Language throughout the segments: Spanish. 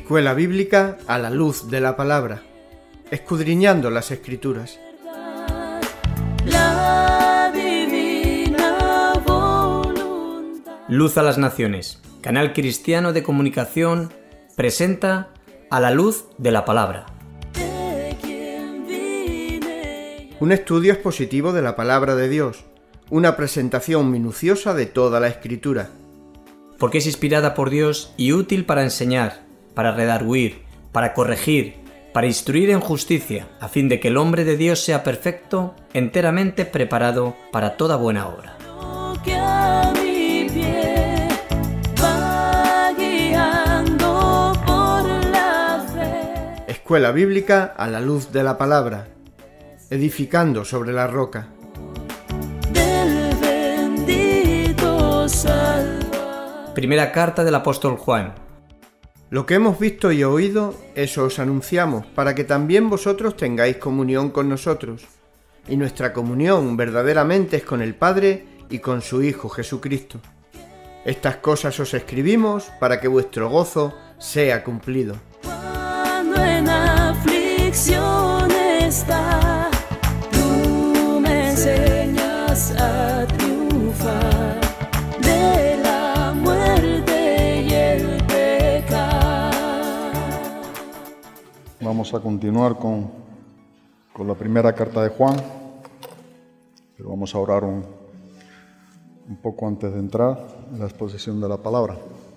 Escuela Bíblica a la luz de la palabra, escudriñando las Escrituras. La divina voluntad. Luz a las Naciones, canal cristiano de comunicación, presenta A la luz de la palabra. Un estudio expositivo de la palabra de Dios, una presentación minuciosa de toda la Escritura. Porque es inspirada por Dios y útil para enseñar, para redarguir, para corregir, para instruir en justicia, a fin de que el hombre de Dios sea perfecto, enteramente preparado para toda buena obra. Que a mi pie va guiando por la fe. Escuela Bíblica a la luz de la palabra, edificando sobre la roca. Del bendito Salvador. Primera carta del apóstol Juan. Lo que hemos visto y oído, eso os anunciamos, para que también vosotros tengáis comunión con nosotros. Y nuestra comunión verdaderamente es con el Padre y con su Hijo Jesucristo. Estas cosas os escribimos para que vuestro gozo sea cumplido. Cuando en aflicción está, tú me enseñas a triunfar de la muerte y el pecado. Vamos a continuar con la primera carta de Juan, pero vamos a orar un poco antes de entrar en la exposición de la palabra.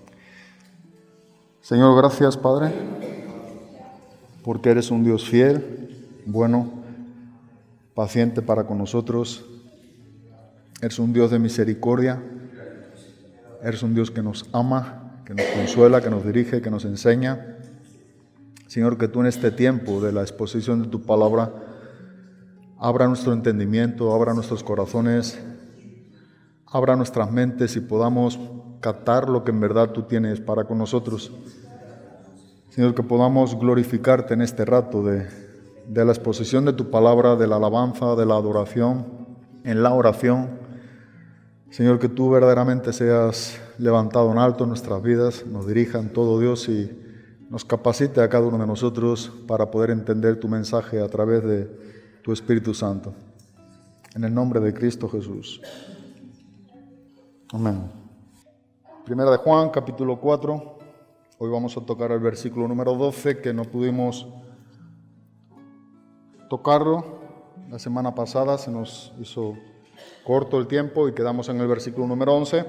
Señor, gracias, Padre, porque eres un Dios fiel, bueno, paciente para con nosotros. Eres un Dios de misericordia, eres un Dios que nos ama, que nos consuela, que nos dirige, que nos enseña. Señor, que tú en este tiempo de la exposición de tu palabra abra nuestro entendimiento, abra nuestros corazones, abra nuestras mentes y podamos captar lo que en verdad tú tienes para con nosotros. Señor, que podamos glorificarte en este rato de la exposición de tu palabra, de la alabanza, de la adoración, en la oración. Señor, que tú verdaderamente seas levantado en alto en nuestras vidas, nos dirija en todo, Dios, y nos capacite a cada uno de nosotros para poder entender tu mensaje a través de tu Espíritu Santo. En el nombre de Cristo Jesús. Amén. Primera de Juan, capítulo 4. Hoy vamos a tocar el versículo número 12, que no pudimos tocarlo. La semana pasada se nos hizo corto el tiempo y quedamos en el versículo número 11.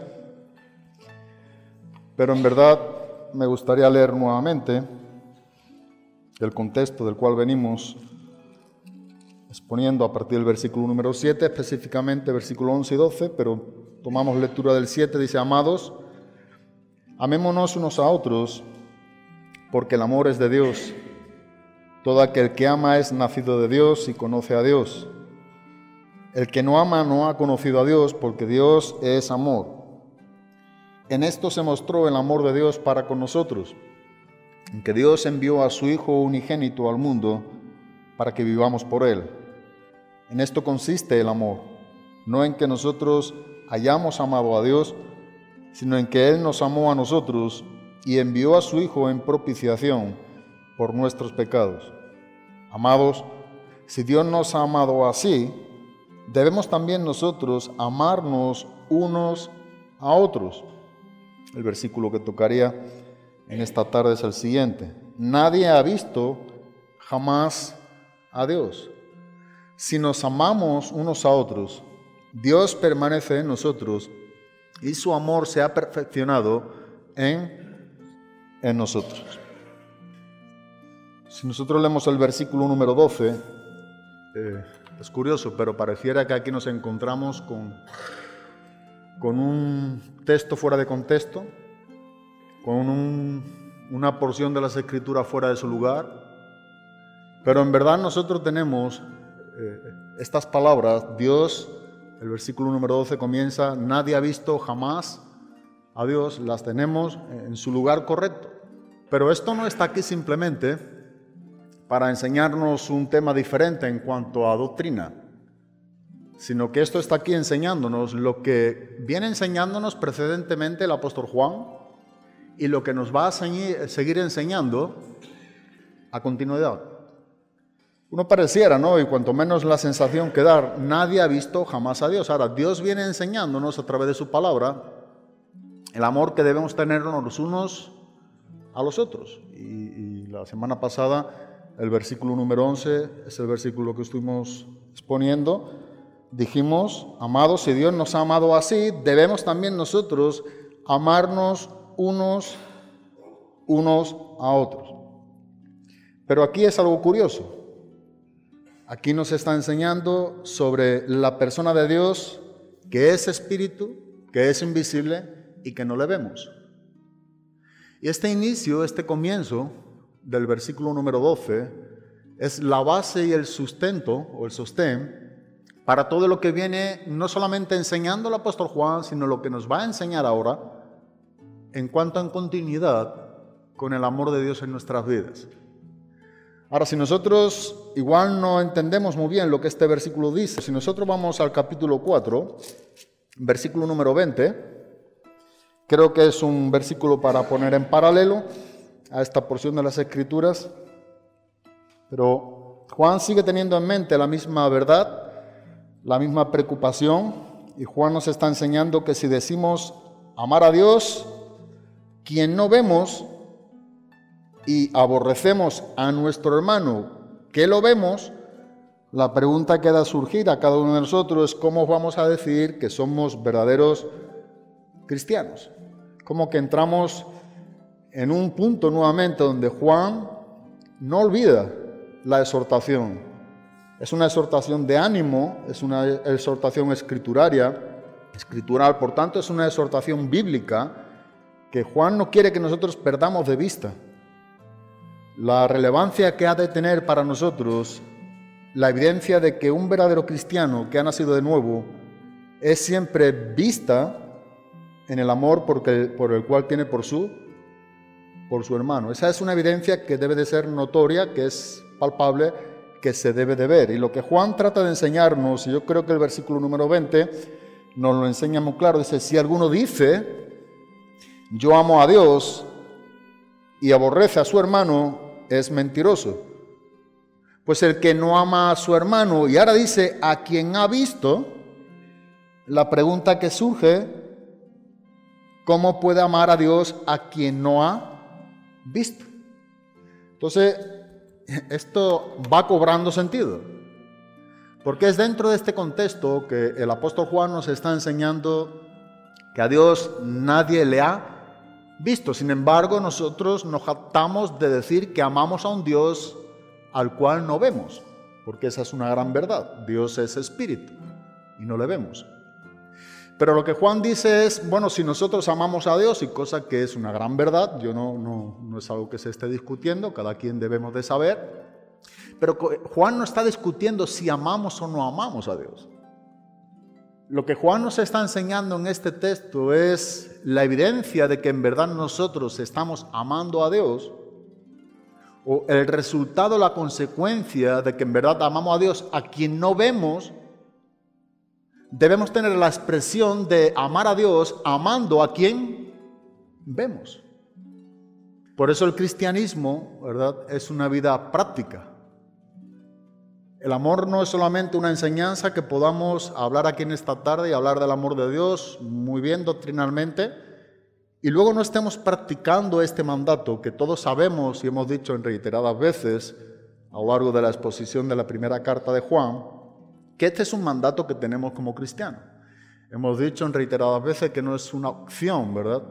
Pero en verdad me gustaría leer nuevamente el contexto del cual venimos exponiendo a partir del versículo número 7, específicamente versículo 11 y 12, pero tomamos lectura del 7, dice: Amados, amémonos unos a otros, porque el amor es de Dios. Todo aquel que ama es nacido de Dios y conoce a Dios. El que no ama no ha conocido a Dios, porque Dios es amor. En esto se mostró el amor de Dios para con nosotros, en que Dios envió a su Hijo unigénito al mundo para que vivamos por Él. En esto consiste el amor, no en que nosotros hayamos amado a Dios, sino en que Él nos amó a nosotros y envió a su Hijo en propiciación por nuestros pecados. Amados, si Dios nos ha amado así, debemos también nosotros amarnos unos a otros. El versículo que tocaría en esta tarde es el siguiente: Nadie ha visto jamás a Dios. Si nos amamos unos a otros, Dios permanece en nosotros y su amor se ha perfeccionado en nosotros. Si nosotros leemos el versículo número 12, es curioso, pero pareciera que aquí nos encontramos con un texto fuera de contexto, con una porción de las Escrituras fuera de su lugar, pero en verdad nosotros tenemos estas palabras. Dios, el versículo número 12 comienza: nadie ha visto jamás a Dios. Las tenemos en su lugar correcto, pero esto no está aquí simplemente para enseñarnos un tema diferente en cuanto a doctrina, sino que esto está aquí enseñándonos lo que viene enseñándonos precedentemente el apóstol Juan y lo que nos va a seguir enseñando a continuidad. Uno pareciera, ¿no? Y cuanto menos la sensación que dar, nadie ha visto jamás a Dios. Ahora, Dios viene enseñándonos a través de su palabra el amor que debemos tener los unos a los otros. Y la semana pasada, el versículo número 11 es el versículo que estuvimos exponiendo. Dijimos, amados, si Dios nos ha amado así, debemos también nosotros amarnos unos a otros. Pero aquí es algo curioso. Aquí nos está enseñando sobre la persona de Dios, que es espíritu, que es invisible y que no le vemos. Y este inicio, este comienzo del versículo número 12, es la base y el sustento, o el sostén, para todo lo que viene, no solamente enseñando el apóstol Juan, sino lo que nos va a enseñar ahora, en cuanto a continuidad con el amor de Dios en nuestras vidas. Ahora, si nosotros igual no entendemos muy bien lo que este versículo dice, si nosotros vamos al capítulo 4, versículo número 20, creo que es un versículo para poner en paralelo a esta porción de las Escrituras, pero Juan sigue teniendo en mente la misma verdad, la misma preocupación, y Juan nos está enseñando que si decimos amar a Dios, quien no vemos, y aborrecemos a nuestro hermano que lo vemos, la pregunta que da surgir a cada uno de nosotros es cómo vamos a decir que somos verdaderos cristianos. Como que entramos en un punto nuevamente donde Juan no olvida la exhortación. Es una exhortación de ánimo, es una exhortación escritural, por tanto es una exhortación bíblica que Juan no quiere que nosotros perdamos de vista. La relevancia que ha de tener para nosotros la evidencia de que un verdadero cristiano que ha nacido de nuevo es siempre vista en el amor por el cual tiene por su hermano. Esa es una evidencia que debe de ser notoria, que es palpable, que se debe de ver. Y lo que Juan trata de enseñarnos, y yo creo que el versículo número 20 nos lo enseña muy claro, dice, si alguno dice, yo amo a Dios, y aborrece a su hermano, es mentiroso. Pues el que no ama a su hermano, y ahora dice, a quien ha visto, la pregunta que surge, ¿cómo puede amar a Dios a quien no ha visto? Entonces, esto va cobrando sentido, porque es dentro de este contexto que el apóstol Juan nos está enseñando que a Dios nadie le ha visto. Sin embargo, nosotros nos jactamos de decir que amamos a un Dios al cual no vemos, porque esa es una gran verdad. Dios es espíritu y no le vemos. Pero lo que Juan dice es, bueno, si nosotros amamos a Dios, y cosa que es una gran verdad, yo no es algo que se esté discutiendo, cada quien debemos de saber, pero Juan no está discutiendo si amamos o no amamos a Dios. Lo que Juan nos está enseñando en este texto es la evidencia de que en verdad nosotros estamos amando a Dios, o el resultado, la consecuencia de que en verdad amamos a Dios a quien no vemos. Debemos tener la expresión de amar a Dios amando a quien vemos. Por eso el cristianismo, ¿verdad?, es una vida práctica. El amor no es solamente una enseñanza que podamos hablar aquí en esta tarde y hablar del amor de Dios muy bien doctrinalmente, y luego no estemos practicando este mandato que todos sabemos y hemos dicho en reiteradas veces a lo largo de la exposición de la primera carta de Juan, que este es un mandato que tenemos como cristianos. Hemos dicho en reiteradas veces que no es una opción, ¿verdad?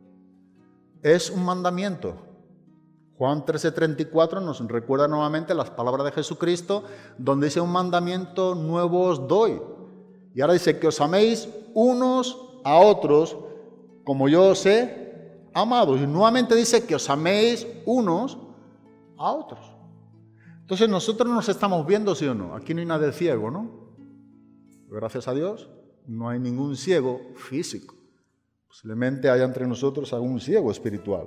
Es un mandamiento. Juan 13:34 nos recuerda nuevamente las palabras de Jesucristo, donde dice, un mandamiento nuevo os doy. Y ahora dice que os améis unos a otros como yo os he amado. Y nuevamente dice que os améis unos a otros. Entonces nosotros nos estamos viendo, ¿sí o no? Aquí no hay nadie ciego, ¿no? Gracias a Dios, no hay ningún ciego físico. Posiblemente haya entre nosotros algún ciego espiritual.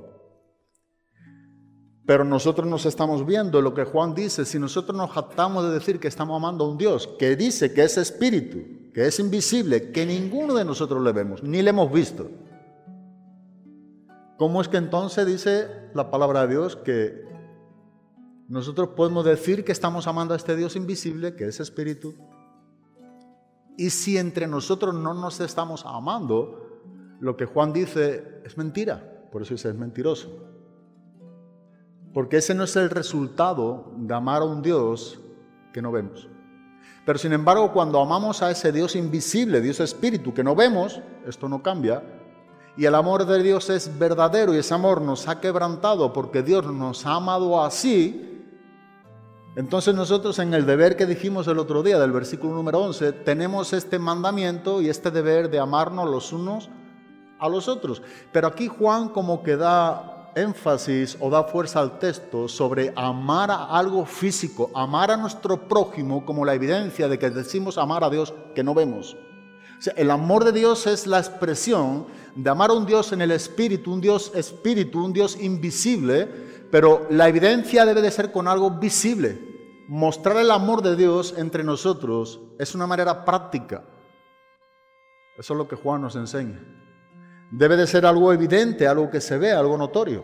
Pero nosotros nos estamos viendo. Lo que Juan dice, si nosotros nos jactamos de decir que estamos amando a un Dios que dice que es espíritu, que es invisible, que ninguno de nosotros le vemos, ni le hemos visto, ¿Cómo es que entonces dice la palabra de Dios que nosotros podemos decir que estamos amando a este Dios invisible, que es espíritu? Y si entre nosotros no nos estamos amando, lo que Juan dice es mentira. Por eso dice es mentiroso. Porque ese no es el resultado de amar a un Dios que no vemos. Pero sin embargo, cuando amamos a ese Dios invisible, Dios espíritu, que no vemos, esto no cambia. Y el amor de Dios es verdadero y ese amor nos ha quebrantado porque Dios nos ha amado así. Entonces nosotros en el deber que dijimos el otro día del versículo número 11, tenemos este mandamiento y este deber de amarnos los unos a los otros. Pero aquí Juan como que da énfasis o da fuerza al texto sobre amar a algo físico, amar a nuestro prójimo como la evidencia de que decimos amar a Dios que no vemos. O sea, el amor de Dios es la expresión de amar a un Dios en el espíritu, un Dios invisible, pero la evidencia debe de ser con algo visible. Mostrar el amor de Dios entre nosotros es una manera práctica. Eso es lo que Juan nos enseña. Debe de ser algo evidente, algo que se ve, algo notorio.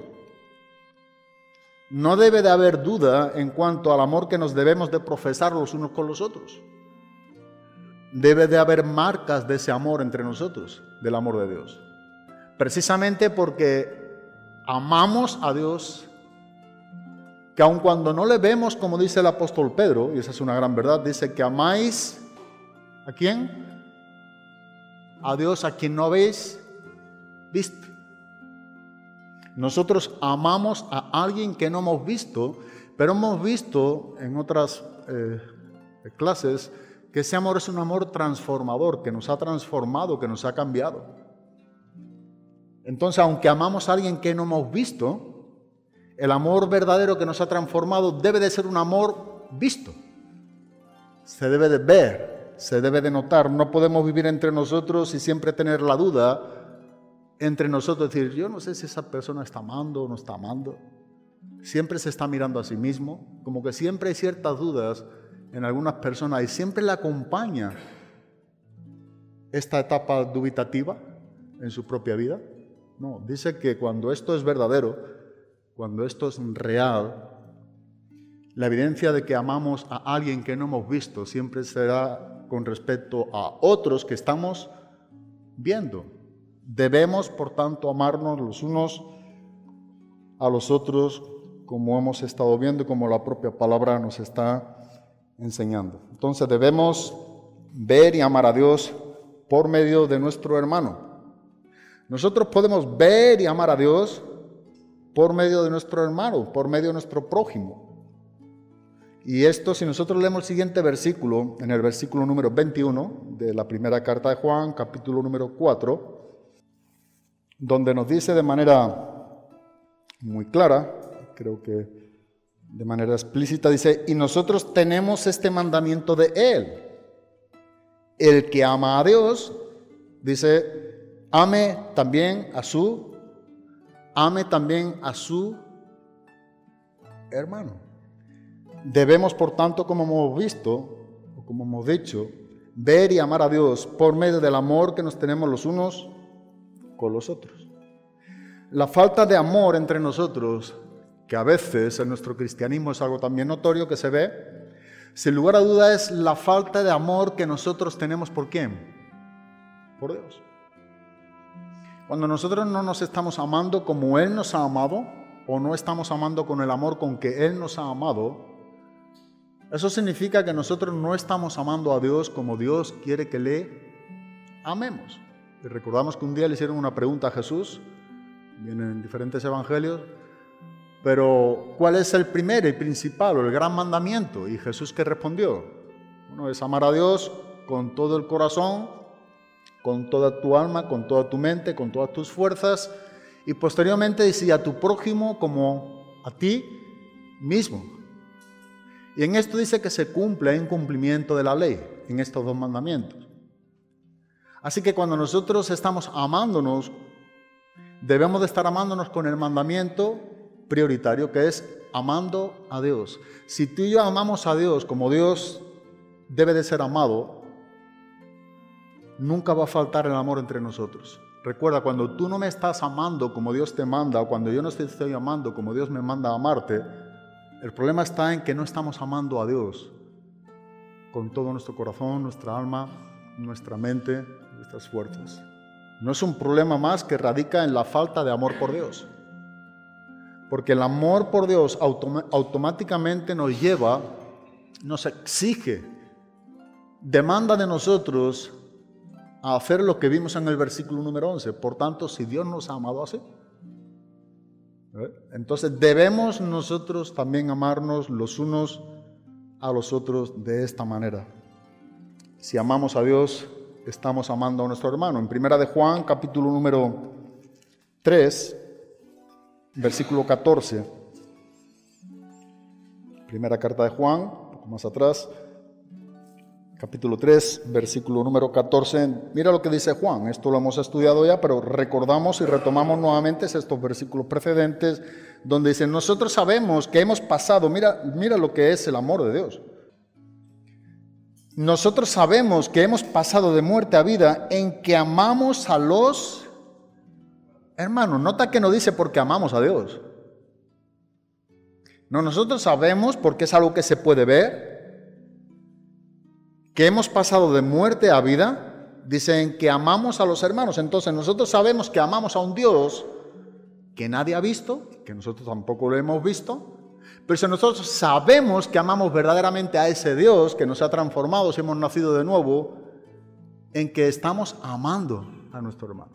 No debe de haber duda en cuanto al amor que nos debemos de profesar los unos con los otros. Debe de haber marcas de ese amor entre nosotros, del amor de Dios. Precisamente porque amamos a Dios, que aun cuando no le vemos, como dice el apóstol Pedro, y esa es una gran verdad, dice que amáis, ¿a quién? A Dios a quien no habéis visto. Nosotros amamos a alguien que no hemos visto, pero hemos visto en otras clases que ese amor es un amor transformador, que nos ha transformado, que nos ha cambiado. Entonces, aunque amamos a alguien que no hemos visto, el amor verdadero que nos ha transformado debe de ser un amor visto. Se debe de ver, se debe de notar. No podemos vivir entre nosotros y siempre tener la duda entre nosotros, decir, yo no sé si esa persona está amando o no está amando. Siempre se está mirando a sí mismo, como que siempre hay ciertas dudas en algunas personas y siempre le acompaña esta etapa dubitativa en su propia vida. No, dice que cuando esto es verdadero, cuando esto es real, la evidencia de que amamos a alguien que no hemos visto siempre será con respecto a otros que estamos viendo. Debemos, por tanto, amarnos los unos a los otros como hemos estado viendo y como la propia palabra nos está enseñando. Entonces debemos ver y amar a Dios por medio de nuestro hermano. Nosotros podemos ver y amar a Dios por medio de nuestro hermano, por medio de nuestro prójimo. Y esto, si nosotros leemos el siguiente versículo, en el versículo número 21 de la primera carta de Juan, capítulo número 4, donde nos dice de manera muy clara, creo que de manera explícita, dice, y nosotros tenemos este mandamiento de Él. El que ama a Dios, dice, ame también a su hermano. Debemos, por tanto, como hemos visto, o como hemos dicho, ver y amar a Dios por medio del amor que nos tenemos los unos con los otros. La falta de amor entre nosotros, que a veces en nuestro cristianismo es algo también notorio que se ve, sin lugar a duda es la falta de amor que nosotros tenemos ¿por quién? Por Dios. Cuando nosotros no nos estamos amando como Él nos ha amado, o no estamos amando con el amor con que Él nos ha amado, eso significa que nosotros no estamos amando a Dios como Dios quiere que le amemos. Y recordamos que un día le hicieron una pregunta a Jesús, viene en diferentes evangelios, pero ¿cuál es el primer y principal o el gran mandamiento? Y Jesús, ¿qué respondió? Bueno, es amar a Dios con todo el corazón, con toda tu alma, con toda tu mente, con todas tus fuerzas, y posteriormente dice a tu prójimo como a ti mismo. Y en esto dice que se cumple en cumplimiento de la ley, en estos dos mandamientos. Así que cuando nosotros estamos amándonos, debemos de estar amándonos con el mandamiento prioritario, que es amando a Dios. Si tú y yo amamos a Dios como Dios debe de ser amado, nunca va a faltar el amor entre nosotros. Recuerda, cuando tú no me estás amando como Dios te manda, o cuando yo no te estoy amando como Dios me manda a amarte, el problema está en que no estamos amando a Dios con todo nuestro corazón, nuestra alma, nuestra mente, nuestras fuerzas. No es un problema más que radica en la falta de amor por Dios. Porque el amor por Dios automáticamente nos lleva, nos exige, demanda de nosotros a hacer lo que vimos en el versículo número 11. Por tanto, si Dios nos ha amado así, entonces debemos nosotros también amarnos los unos a los otros de esta manera. Si amamos a Dios, estamos amando a nuestro hermano. En Primera de Juan, capítulo número 3, versículo 14. Primera carta de Juan, un poco más atrás, capítulo 3, versículo número 14. Mira lo que dice Juan. Esto lo hemos estudiado ya, pero recordamos y retomamos nuevamente estos versículos precedentes donde dice, nosotros sabemos que hemos pasado, mira lo que es el amor de Dios. Nosotros sabemos que hemos pasado de muerte a vida en que amamos a los hermanos. Nota que no dice porque amamos a Dios. No, nosotros sabemos, porque es algo que se puede ver, que hemos pasado de muerte a vida, dicen que amamos a los hermanos. Entonces nosotros sabemos que amamos a un Dios que nadie ha visto, que nosotros tampoco lo hemos visto, pero si nosotros sabemos que amamos verdaderamente a ese Dios que nos ha transformado, si hemos nacido de nuevo, en que estamos amando a nuestro hermano.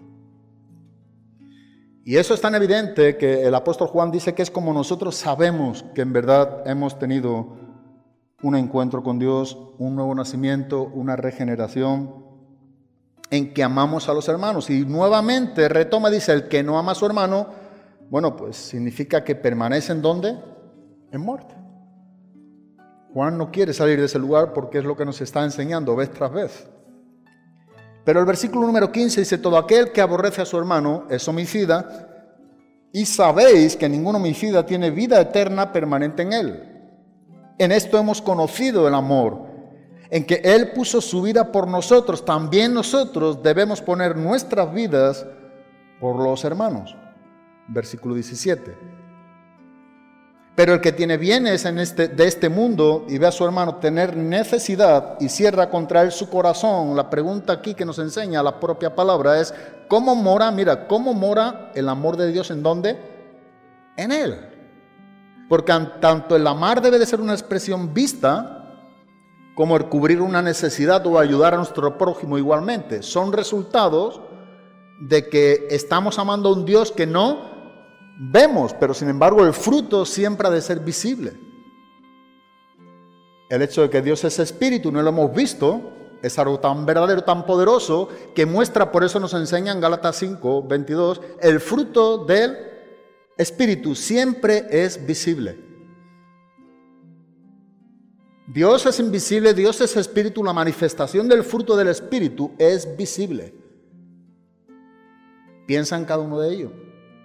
Y eso es tan evidente que el apóstol Juan dice que es como nosotros sabemos que en verdad hemos tenido un encuentro con Dios, un nuevo nacimiento, una regeneración, en que amamos a los hermanos. Y nuevamente retoma, dice, el que no ama a su hermano, bueno, pues significa que permanece ¿en dónde? En muerte. Juan no quiere salir de ese lugar porque es lo que nos está enseñando vez tras vez. Pero el versículo número 15 dice, todo aquel que aborrece a su hermano es homicida, y sabéis que ningún homicida tiene vida eterna permanente en él. En esto hemos conocido el amor, en que Él puso su vida por nosotros. También nosotros debemos poner nuestras vidas por los hermanos. Versículo 17. Pero el que tiene bienes de este mundo y ve a su hermano tener necesidad y cierra contra él su corazón, la pregunta aquí que nos enseña la propia palabra es, ¿cómo mora? Mira, ¿cómo mora el amor de Dios en dónde? En él. Porque tanto el amar debe de ser una expresión vista, como el cubrir una necesidad o ayudar a nuestro prójimo igualmente. Son resultados de que estamos amando a un Dios que no vemos, pero sin embargo el fruto siempre ha de ser visible. El hecho de que Dios es espíritu, no lo hemos visto, es algo tan verdadero, tan poderoso, que muestra, por eso nos enseña en Gálatas 5, 22, el fruto del espíritu siempre es visible. Dios es invisible, Dios es espíritu, la manifestación del fruto del espíritu es visible. Piensa en cada uno de ellos.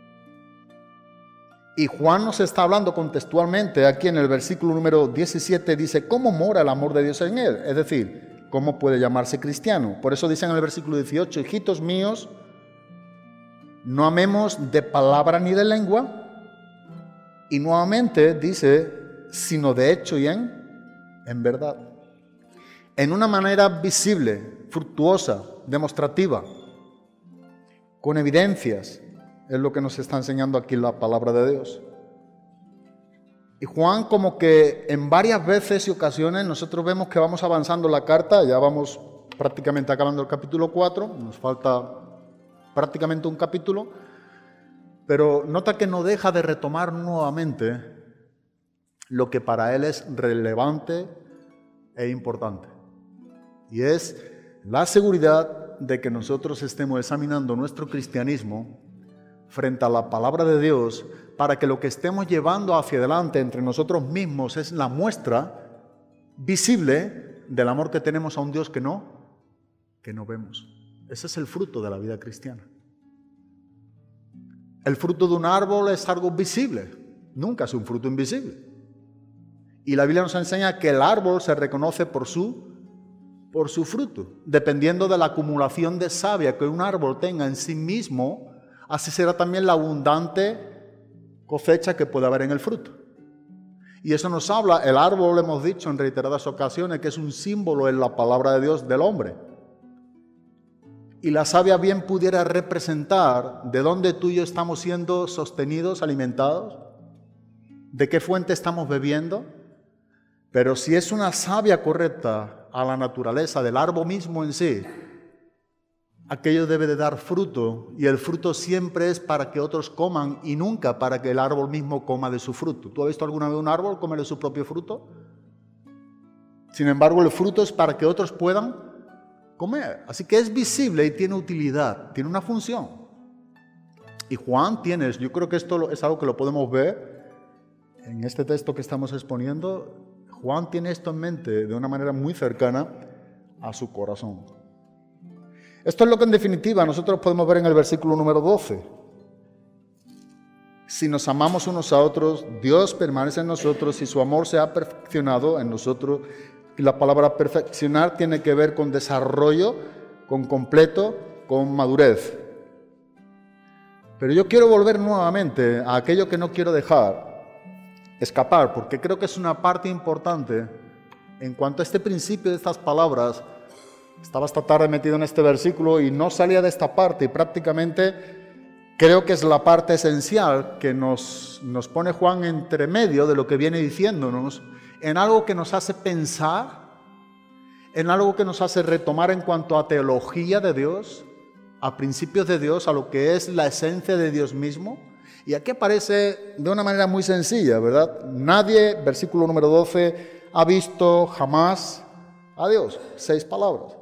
Y Juan nos está hablando contextualmente aquí en el versículo número 17, dice, ¿cómo mora el amor de Dios en él? Es decir, ¿cómo puede llamarse cristiano? Por eso dice en el versículo 18, hijitos míos, no amemos de palabra ni de lengua, y nuevamente dice, sino de hecho y en verdad. En una manera visible, fructuosa, demostrativa, con evidencias. Es lo que nos está enseñando aquí la palabra de Dios. Y Juan, como que en varias veces y ocasiones nosotros vemos que vamos avanzando la carta, ya vamos prácticamente acabando el capítulo 4, nos falta prácticamente un capítulo, pero nota que no deja de retomar nuevamente lo que para él es relevante e importante. Y es la seguridad de que nosotros estemos examinando nuestro cristianismo frente a la palabra de Dios, para que lo que estemos llevando hacia adelante entre nosotros mismos es la muestra visible del amor que tenemos a un Dios que no vemos. Ese es el fruto de la vida cristiana. El fruto de un árbol es algo visible, nunca es un fruto invisible. Y la Biblia nos enseña que el árbol se reconoce por su por su fruto. Dependiendo de la acumulación de savia que un árbol tenga en sí mismo, así será también la abundante cosecha que puede haber en el fruto. Y eso nos habla, el árbol, lo hemos dicho en reiteradas ocasiones, que es un símbolo en la palabra de Dios del hombre. Y la savia bien pudiera representar de dónde tú y yo estamos siendo sostenidos, alimentados, de qué fuente estamos bebiendo. Pero si es una savia correcta a la naturaleza del árbol mismo en sí, aquello debe de dar fruto, y el fruto siempre es para que otros coman y nunca para que el árbol mismo coma de su fruto. ¿Tú has visto alguna vez un árbol comer de su propio fruto? Sin embargo, el fruto es para que otros puedan comer. Así que es visible y tiene utilidad, tiene una función. Y Juan tiene, yo creo que esto es algo que lo podemos ver en este texto que estamos exponiendo. Juan tiene esto en mente de una manera muy cercana a su corazón. Esto es lo que en definitiva nosotros podemos ver en el versículo número 12. Si nos amamos unos a otros, Dios permanece en nosotros y su amor se ha perfeccionado en nosotros. Y la palabra perfeccionar tiene que ver con desarrollo, con completo, con madurez. Pero yo quiero volver nuevamente a aquello que no quiero dejar escapar, porque creo que es una parte importante en cuanto a este principio de estas palabras. Estaba esta tarde metido en este versículo y no salía de esta parte, y prácticamente creo que es la parte esencial que nos pone Juan entre medio de lo que viene diciéndonos, en algo que nos hace pensar, en algo que nos hace retomar en cuanto a teología de Dios, a principios de Dios, a lo que es la esencia de Dios mismo. Y aquí aparece de una manera muy sencilla, ¿verdad? Nadie, versículo número 12, ha visto jamás a Dios. 6 palabras.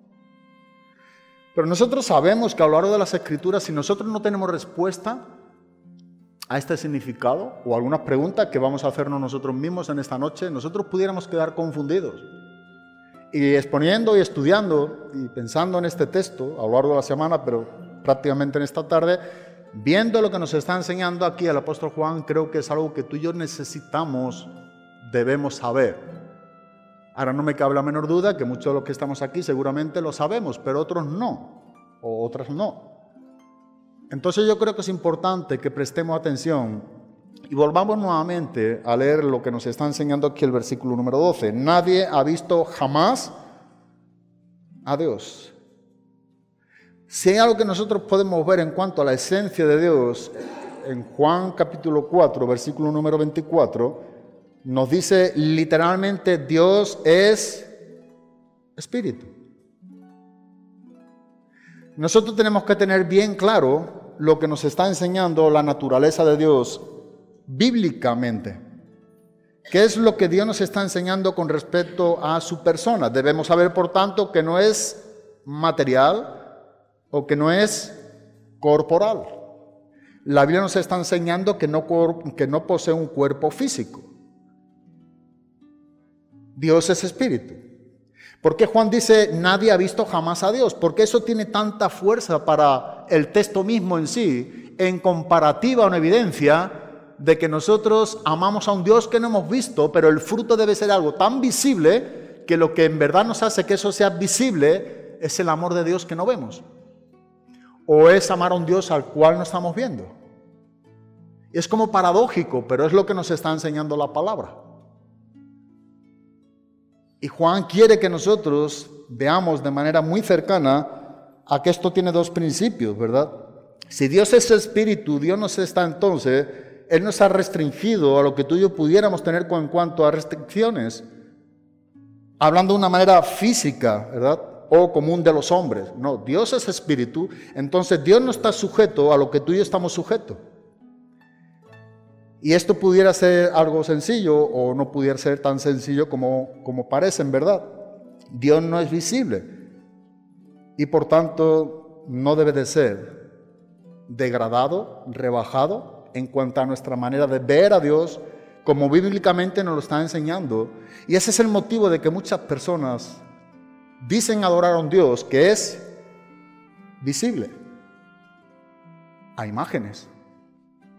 Pero nosotros sabemos que a lo largo de las Escrituras, si nosotros no tenemos respuesta a este significado o algunas preguntas que vamos a hacernos nosotros mismos en esta noche, nosotros pudiéramos quedar confundidos. Y exponiendo y estudiando y pensando en este texto a lo largo de la semana, pero prácticamente en esta tarde, viendo lo que nos está enseñando aquí el apóstol Juan, creo que es algo que tú y yo necesitamos, debemos saber. Ahora no me cabe la menor duda que muchos de los que estamos aquí seguramente lo sabemos, pero otros no, o otras no. Entonces yo creo que es importante que prestemos atención y volvamos nuevamente a leer lo que nos está enseñando aquí el versículo número 12. Nadie ha visto jamás a Dios. Si hay algo que nosotros podemos ver en cuanto a la esencia de Dios, en Juan capítulo 4, versículo número 24, nos dice literalmente: Dios es espíritu. Nosotros tenemos que tener bien claro lo que nos está enseñando la naturaleza de Dios bíblicamente. ¿Qué es lo que Dios nos está enseñando con respecto a su persona? Debemos saber, por tanto, que no es material o que no es corporal. La Biblia nos está enseñando que no posee un cuerpo físico. Dios es espíritu. ¿Por qué Juan dice nadie ha visto jamás a Dios? Porque eso tiene tanta fuerza para el texto mismo en sí, en comparativa a una evidencia de que nosotros amamos a un Dios que no hemos visto, pero el fruto debe ser algo tan visible que lo que en verdad nos hace que eso sea visible es el amor de Dios que no vemos. O es amar a un Dios al cual no estamos viendo. Es como paradójico, pero es lo que nos está enseñando la palabra. Y Juan quiere que nosotros veamos de manera muy cercana a que esto tiene 2 principios, ¿verdad? Si Dios es espíritu, Dios nos está entonces, Él nos ha restringido a lo que tú y yo pudiéramos tener en cuanto a restricciones, hablando de una manera física, ¿verdad? O común de los hombres. No, Dios es espíritu, entonces Dios no está sujeto a lo que tú y yo estamos sujetos. Y esto pudiera ser algo sencillo o no pudiera ser tan sencillo como parece en verdad. Dios no es visible y por tanto no debe de ser degradado, rebajado en cuanto a nuestra manera de ver a Dios como bíblicamente nos lo está enseñando. Y ese es el motivo de que muchas personas dicen adorar a un Dios que es visible a imágenes.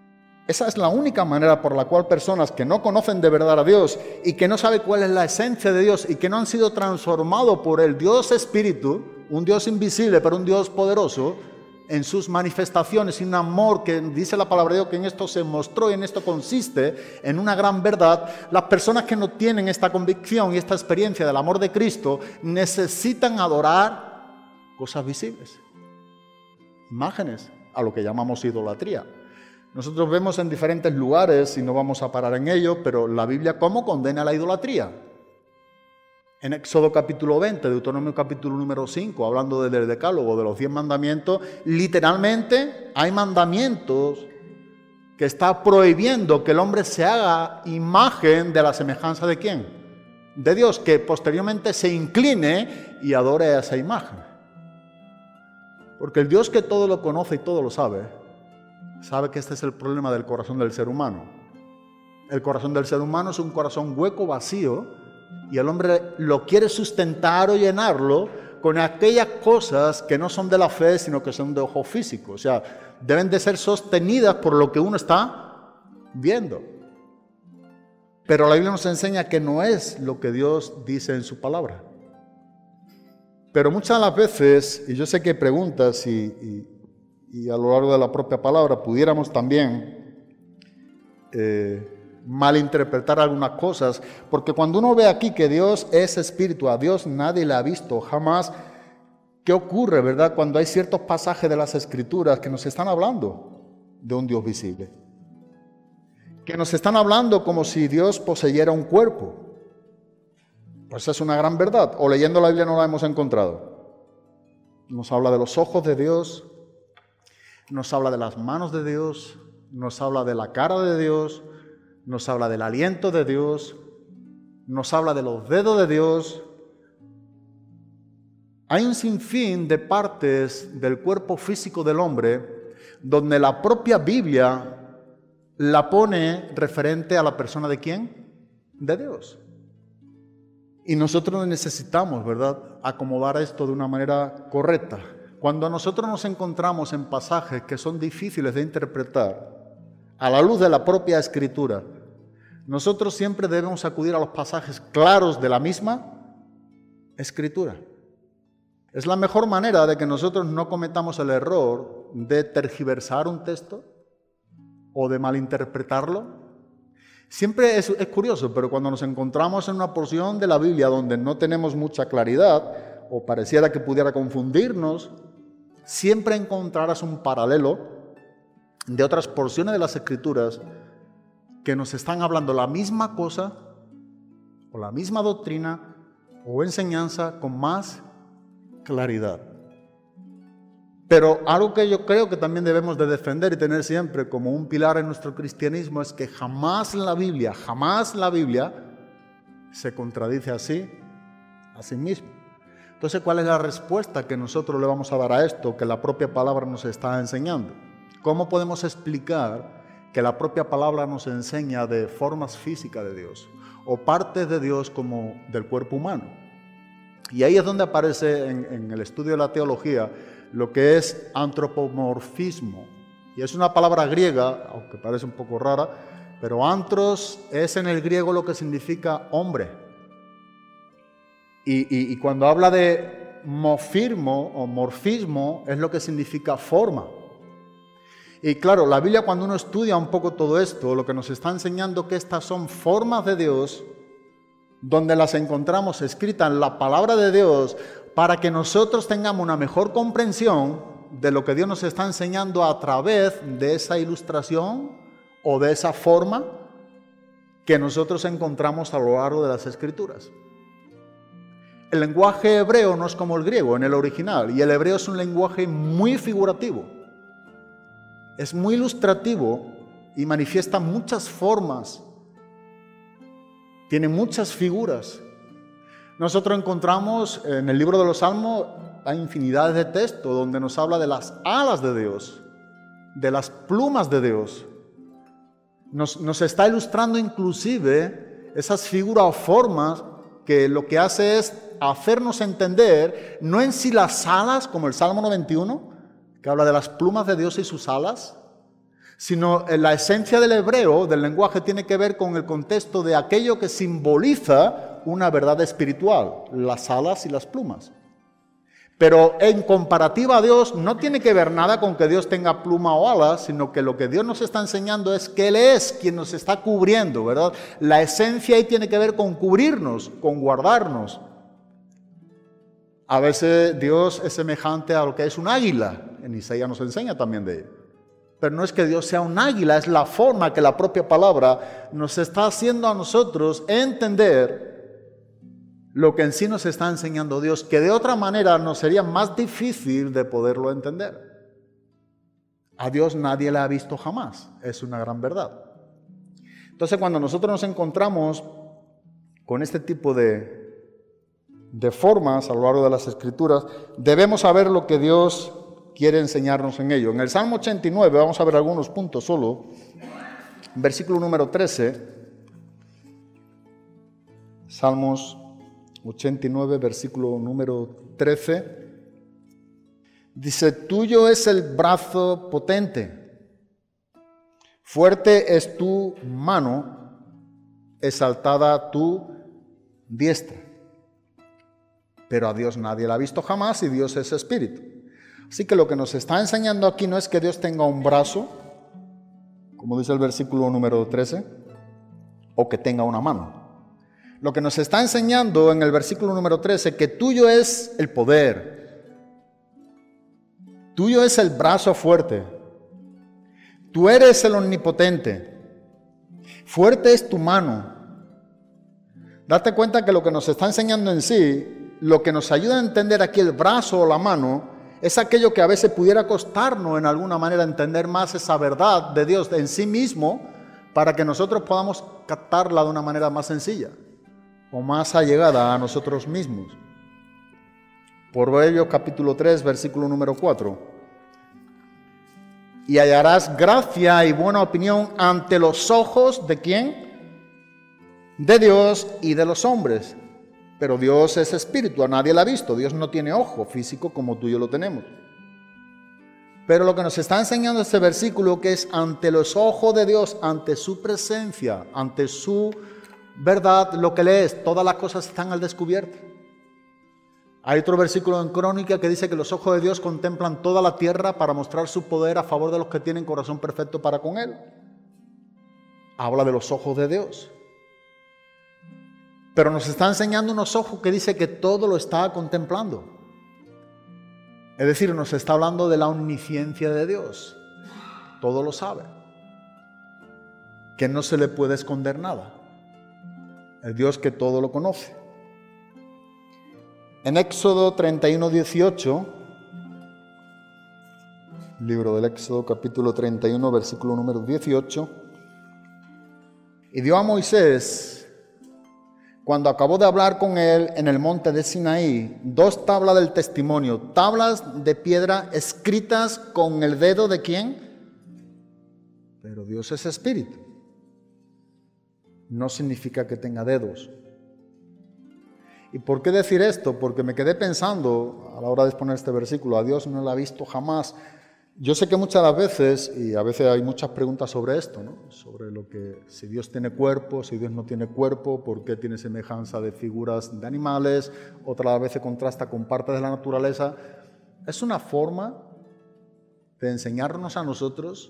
Esa es la única manera por la cual personas que no conocen de verdad a Dios y que no saben cuál es la esencia de Dios y que no han sido transformados por el Dios Espíritu, un Dios invisible pero un Dios poderoso, en sus manifestaciones y un amor que dice la palabra de Dios que en esto se mostró y en esto consiste, en una gran verdad. Las personas que no tienen esta convicción y esta experiencia del amor de Cristo necesitan adorar cosas visibles, imágenes, a lo que llamamos idolatría. Nosotros vemos en diferentes lugares, y no vamos a parar en ello, pero la Biblia cómo condena la idolatría. En Éxodo capítulo 20, Deuteronomio capítulo número 5, hablando del decálogo, de los 10 mandamientos, literalmente hay mandamientos que está prohibiendo que el hombre se haga imagen de la semejanza de ¿quién? De Dios, que posteriormente se incline y adore a esa imagen. Porque el Dios que todo lo conoce y todo lo sabe que este es el problema del corazón del ser humano. El corazón del ser humano es un corazón hueco, vacío, y el hombre lo quiere sustentar o llenarlo con aquellas cosas que no son de la fe, sino que son de ojo físico. O sea, deben de ser sostenidas por lo que uno está viendo. Pero la Biblia nos enseña que no es lo que Dios dice en su palabra. Pero muchas de las veces, y yo sé que hay preguntas y a lo largo de la propia palabra pudiéramos también malinterpretar algunas cosas, porque cuando uno ve aquí que Dios es espíritu, a Dios nadie le ha visto jamás. ¿Qué ocurre, verdad? Cuando hay ciertos pasajes de las Escrituras que nos están hablando de un Dios visible, que nos están hablando como si Dios poseyera un cuerpo. Pues es una gran verdad, o leyendo la Biblia no la hemos encontrado. Nos habla de los ojos de Dios, nos habla de las manos de Dios, nos habla de la cara de Dios, nos habla del aliento de Dios, nos habla de los dedos de Dios. Hay un sinfín de partes del cuerpo físico del hombre donde la propia Biblia la pone referente a la persona de ¿quién? De Dios. Y nosotros necesitamos, ¿verdad?, acomodar esto de una manera correcta. Cuando nosotros nos encontramos en pasajes que son difíciles de interpretar, a la luz de la propia Escritura, nosotros siempre debemos acudir a los pasajes claros de la misma Escritura. Es la mejor manera de que nosotros no cometamos el error de tergiversar un texto o de malinterpretarlo. Siempre es curioso, pero cuando nos encontramos en una porción de la Biblia donde no tenemos mucha claridad o pareciera que pudiera confundirnos, siempre encontrarás un paralelo de otras porciones de las Escrituras que nos están hablando la misma cosa o la misma doctrina o enseñanza con más claridad. Pero algo que yo creo que también debemos de defender y tener siempre como un pilar en nuestro cristianismo es que jamás la Biblia se contradice a sí mismo. Entonces, ¿cuál es la respuesta que nosotros le vamos a dar a esto que la propia palabra nos está enseñando? ¿Cómo podemos explicar que la propia palabra nos enseña de formas físicas de Dios o partes de Dios como del cuerpo humano? Y ahí es donde aparece en el estudio de la teología lo que es antropomorfismo. Y es una palabra griega, aunque parece un poco rara, pero antros es en el griego lo que significa hombre. Y cuando habla de mofismo o morfismo es lo que significa forma. Y claro, la Biblia cuando uno estudia un poco todo esto, lo que nos está enseñando que estas son formas de Dios, donde las encontramos escritas en la palabra de Dios, para que nosotros tengamos una mejor comprensión de lo que Dios nos está enseñando a través de esa ilustración o de esa forma que nosotros encontramos a lo largo de las Escrituras. El lenguaje hebreo no es como el griego en el original, y el hebreo es un lenguaje muy figurativo. Es muy ilustrativo y manifiesta muchas formas, tiene muchas figuras. Nosotros encontramos en el libro de los Salmos hay infinidades de textos donde nos habla de las alas de Dios, de las plumas de Dios. Nos está ilustrando inclusive esas figuras o formas que lo que hace es hacernos entender, no en sí las alas, como el Salmo 91, que habla de las plumas de Dios y sus alas, sino la esencia del hebreo, del lenguaje, tiene que ver con el contexto de aquello que simboliza una verdad espiritual, las alas y las plumas. Pero en comparativa a Dios no tiene que ver nada con que Dios tenga pluma o alas, sino que lo que Dios nos está enseñando es que Él es quien nos está cubriendo, ¿verdad? La esencia ahí tiene que ver con cubrirnos, con guardarnos. A veces Dios es semejante a lo que es un águila, en Isaías nos enseña también de ello. Pero no es que Dios sea un águila, es la forma que la propia palabra nos está haciendo a nosotros entender lo que en sí nos está enseñando Dios, que de otra manera nos sería más difícil de poderlo entender. A Dios nadie le ha visto jamás, es una gran verdad. Entonces, cuando nosotros nos encontramos con este tipo de formas a lo largo de las Escrituras, debemos saber lo que Dios quiere enseñarnos en ello. En el Salmo 89, vamos a ver algunos puntos solo, versículo número 13, Salmos 89, versículo número 13, dice: tuyo es el brazo potente, fuerte es tu mano, exaltada tu diestra. Pero a Dios nadie la ha visto jamás y Dios es espíritu. Así que lo que nos está enseñando aquí no es que Dios tenga un brazo, como dice el versículo número 13, o que tenga una mano. Lo que nos está enseñando en el versículo número 13, que tuyo es el poder, tuyo es el brazo fuerte, tú eres el omnipotente, fuerte es tu mano. Date cuenta que lo que nos está enseñando en sí, lo que nos ayuda a entender aquí el brazo o la mano, es aquello que a veces pudiera costarnos en alguna manera entender más esa verdad de Dios en sí mismo, para que nosotros podamos captarla de una manera más sencilla o más allegada a nosotros mismos. Proverbios capítulo 3, versículo número 4. Y hallarás gracia y buena opinión ante los ojos ¿de quién? De Dios y de los hombres. Pero Dios es espíritu, a nadie la ha visto. Dios no tiene ojo físico como tú y yo lo tenemos. Pero lo que nos está enseñando este versículo, que es ante los ojos de Dios, ante su presencia, ante su verdad, lo que lees, todas las cosas están al descubierto. Hay otro versículo en Crónica que dice que los ojos de Dios contemplan toda la tierra para mostrar su poder a favor de los que tienen corazón perfecto para con Él. Habla de los ojos de Dios. Pero nos está enseñando unos ojos que dice que todo lo está contemplando. Es decir, nos está hablando de la omnisciencia de Dios. Todo lo sabe. Que no se le puede esconder nada. El Dios que todo lo conoce. En Éxodo 31, 18, libro del Éxodo capítulo 31, versículo número 18, y dio a Moisés, cuando acabó de hablar con él en el monte de Sinaí, 2 tablas del testimonio, tablas de piedra escritas con el dedo ¿de quién? Pero Dios es espíritu. No significa que tenga dedos. ¿Y por qué decir esto? Porque me quedé pensando a la hora de exponer este versículo, a Dios no lo ha visto jamás. Yo sé que muchas de las veces, y a veces hay muchas preguntas sobre esto, ¿no? Sobre lo que, si Dios tiene cuerpo, si Dios no tiene cuerpo, por qué tiene semejanza de figuras de animales, otras veces contrasta con partes de la naturaleza. Es una forma de enseñarnos a nosotros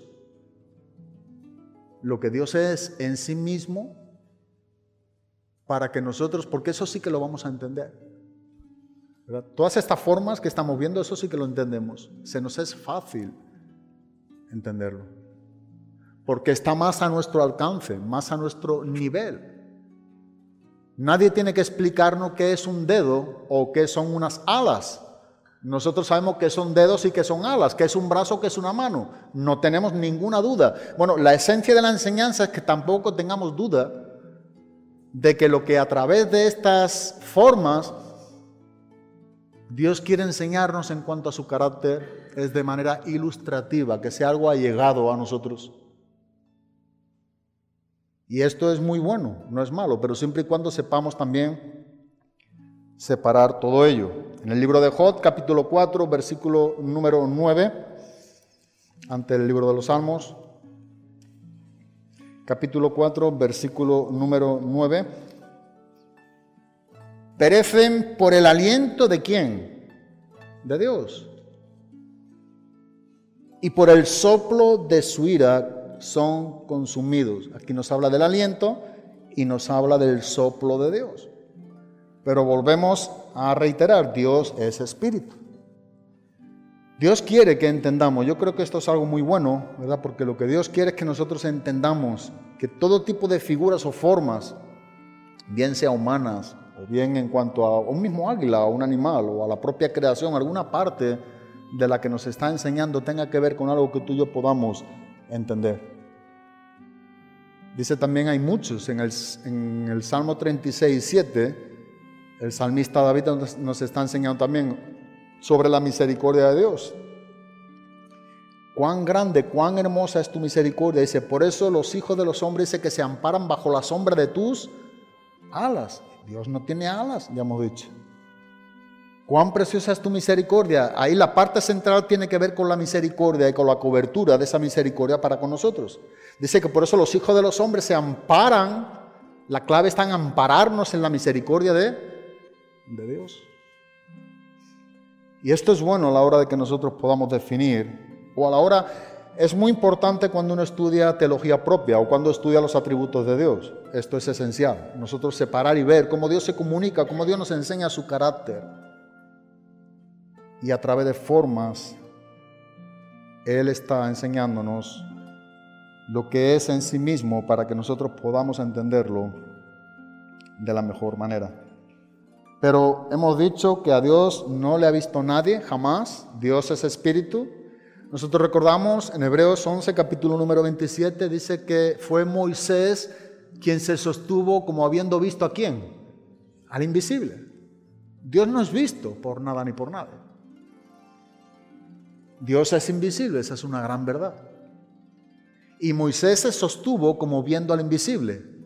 lo que Dios es en sí mismo, para que nosotros, porque eso sí que lo vamos a entender, ¿verdad? Todas estas formas que estamos viendo, eso sí que lo entendemos. Se nos es fácil entenderlo, porque está más a nuestro alcance, más a nuestro nivel. Nadie tiene que explicarnos qué es un dedo o qué son unas alas. Nosotros sabemos qué son dedos y qué son alas, qué es un brazo, qué es una mano. No tenemos ninguna duda. Bueno, la esencia de la enseñanza es que tampoco tengamos duda de que lo que a través de estas formas Dios quiere enseñarnos en cuanto a su carácter es de manera ilustrativa, que sea algo allegado a nosotros. Y esto es muy bueno, no es malo, pero siempre y cuando sepamos también separar todo ello. En el libro de Job, capítulo 4, versículo número 9, ante el libro de los Salmos, capítulo 4, versículo número 9. Perecen por el aliento ¿de quién? De Dios. Y por el soplo de su ira son consumidos. Aquí nos habla del aliento y nos habla del soplo de Dios. Pero volvemos a reiterar, Dios es espíritu. Dios quiere que entendamos, yo creo que esto es algo muy bueno, ¿verdad? Porque lo que Dios quiere es que nosotros entendamos que todo tipo de figuras o formas, bien sea humanas, o bien en cuanto a un mismo águila, o un animal, o a la propia creación, alguna parte de la que nos está enseñando tenga que ver con algo que tú y yo podamos entender. Dice también, hay muchos, en el Salmo 36, 7, el salmista David nos está enseñando también sobre la misericordia de Dios. Cuán grande, cuán hermosa es tu misericordia. Dice, por eso los hijos de los hombres dice que se amparan bajo la sombra de tus alas. Dios no tiene alas, ya hemos dicho. Cuán preciosa es tu misericordia. Ahí la parte central tiene que ver con la misericordia y con la cobertura de esa misericordia para con nosotros. Dice que por eso los hijos de los hombres se amparan. La clave está en ampararnos en la misericordia de Dios. Y esto es bueno a la hora de que nosotros podamos definir, o a la hora, es muy importante cuando uno estudia teología propia o cuando estudia los atributos de Dios. Esto es esencial, nosotros separar y ver cómo Dios se comunica, cómo Dios nos enseña su carácter. Y a través de formas, Él está enseñándonos lo que es en sí mismo para que nosotros podamos entenderlo de la mejor manera. Pero hemos dicho que a Dios no le ha visto nadie, jamás. Dios es espíritu. Nosotros recordamos en Hebreos 11, capítulo número 27, dice que fue Moisés quien se sostuvo como habiendo visto ¿a quién? Al invisible. Dios no es visto por nada ni por nadie. Dios es invisible, esa es una gran verdad. Y Moisés se sostuvo como viendo al invisible.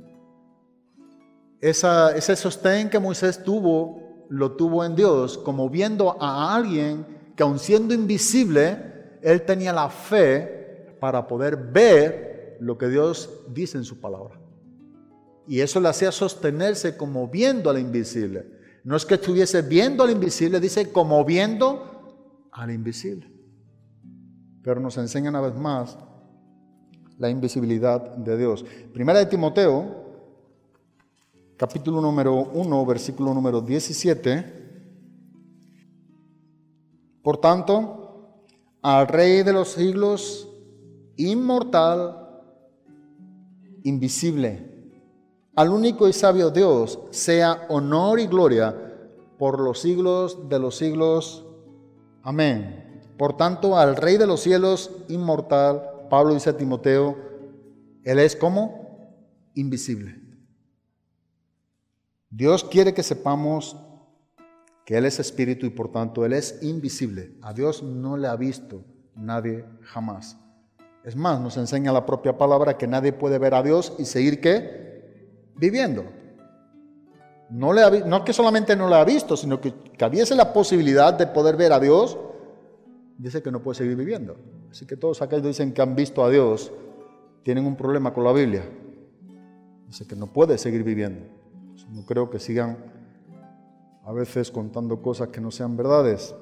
Ese sostén que Moisés tuvo, lo tuvo en Dios, como viendo a alguien que aun siendo invisible, él tenía la fe para poder ver lo que Dios dice en su palabra. Y eso le hacía sostenerse como viendo al invisible. No es que estuviese viendo al invisible, dice como viendo al invisible. Pero nos enseña una vez más la invisibilidad de Dios. Primera de Timoteo, capítulo número 1, versículo número 17. Por tanto, al Rey de los siglos, inmortal, invisible, al único y sabio Dios, sea honor y gloria por los siglos de los siglos. Amén. Por tanto, al Rey de los cielos, inmortal, Pablo dice a Timoteo, Él es como invisible. Dios quiere que sepamos que Él es espíritu y por tanto Él es invisible. A Dios no le ha visto nadie jamás. Es más, nos enseña la propia palabra que nadie puede ver a Dios y seguir ¿qué? Viviendo. No que solamente no le ha visto, sino que hubiese la posibilidad de poder ver a Dios, dice que no puede seguir viviendo. Así que todos aquellos que dicen que han visto a Dios tienen un problema con la Biblia. Dice que no puede seguir viviendo. No creo que sigan a veces contando cosas que no sean verdades.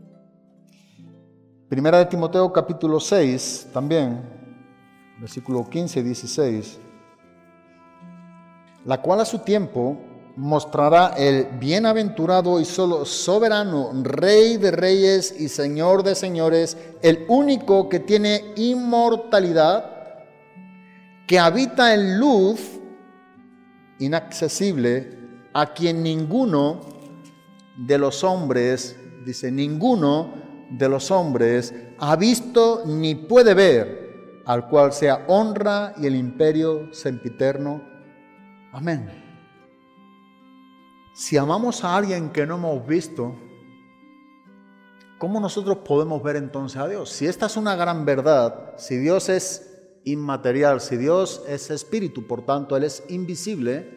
Primera de Timoteo capítulo 6 también, versículo 15 y 16. La cual a su tiempo mostrará el bienaventurado y solo soberano, Rey de reyes y Señor de señores, el único que tiene inmortalidad, que habita en luz inaccesible, a quien ninguno de los hombres, dice, ninguno de los hombres ha visto ni puede ver, al cual sea honra y el imperio sempiterno. Amén. Si amamos a alguien que no hemos visto, ¿cómo nosotros podemos ver entonces a Dios? Si esta es una gran verdad, si Dios es inmaterial, si Dios es espíritu, por tanto Él es invisible,